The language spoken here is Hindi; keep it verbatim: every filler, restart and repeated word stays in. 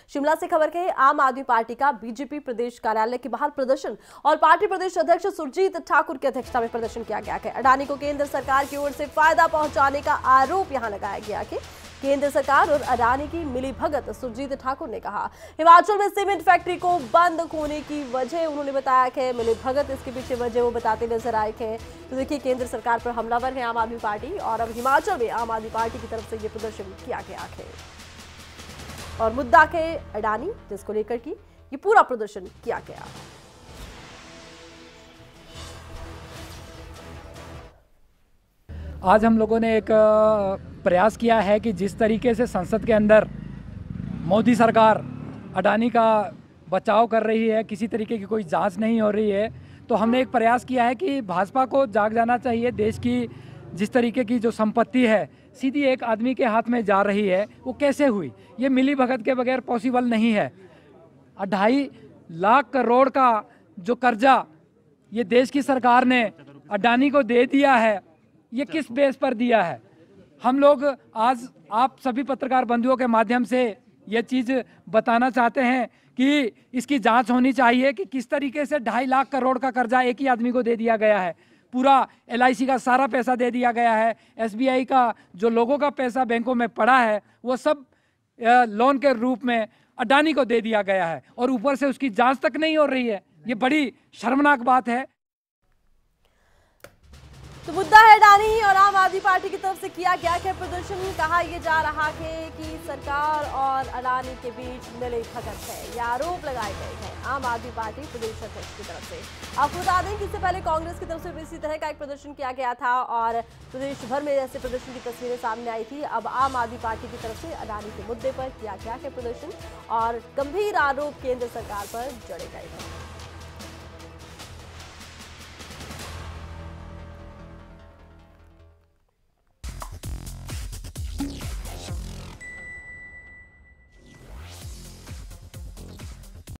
शिमला से खबर के आम आदमी पार्टी का बीजेपी प्रदेश कार्यालय के बाहर प्रदर्शन और पार्टी प्रदेश अध्यक्ष सुरजीत ठाकुर की अध्यक्षता में प्रदर्शन किया गया है। अडानी को केंद्र सरकार की ओर से फायदा पहुंचाने का आरोप यहां लगाया गया कि केंद्र सरकार और अडानी की मिली भगत। सुरजीत ठाकुर ने कहा हिमाचल में सीमेंट फैक्ट्री को बंद होने की वजह उन्होंने बताया कि मिली भगत, इसके पीछे वजह वो बताते नजर आए थे। तो देखिए, केंद्र सरकार पर हमलावर है आम आदमी पार्टी और अब हिमाचल में आम आदमी पार्टी की तरफ से ये प्रदर्शन किया गया है और मुद्दा के अडानी जिसको लेकर की ये पूरा प्रदर्शन किया गया। आज हम लोगों ने एक प्रयास किया है कि जिस तरीके से संसद के अंदर मोदी सरकार अडानी का बचाव कर रही है, किसी तरीके की कोई जांच नहीं हो रही है, तो हमने एक प्रयास किया है कि भाजपा को जाग जाना चाहिए। देश की जिस तरीके की जो संपत्ति है सीधी एक आदमी के हाथ में जा रही है, वो कैसे हुई? ये मिली भगत के बगैर पॉसिबल नहीं है। ढाई लाख करोड़ का जो कर्जा ये देश की सरकार ने अडानी को दे दिया है, ये किस बेस पर दिया है? हम लोग आज आप सभी पत्रकार बंधुओं के माध्यम से ये चीज़ बताना चाहते हैं कि इसकी जांच होनी चाहिए कि किस तरीके से ढाई लाख करोड़ का कर्जा एक ही आदमी को दे दिया गया है। पूरा एल आई सी का सारा पैसा दे दिया गया है, एस बी आई का जो लोगों का पैसा बैंकों में पड़ा है वो सब लोन के रूप में अडानी को दे दिया गया है और ऊपर से उसकी जांच तक नहीं हो रही है। ये बड़ी शर्मनाक बात है। तो मुद्दा है अडानी और आम आदमी पार्टी की तरफ से किया गया है प्रदर्शन। कहा यह जा रहा है कि सरकार और अडानी के बीच मिली भगत है, ये आरोप लगाए गए हैं आम आदमी पार्टी प्रदेश अध्यक्ष की तरफ से। आपको बता दें कि इससे पहले कांग्रेस की तरफ से भी इसी तरह का एक प्रदर्शन किया गया था और प्रदेश भर में ऐसे प्रदर्शन की तस्वीरें सामने आई थी। अब आम आदमी पार्टी की तरफ से अडानी के मुद्दे पर किया गया है प्रदर्शन और गंभीर आरोप केंद्र सरकार पर जड़े गए हैं।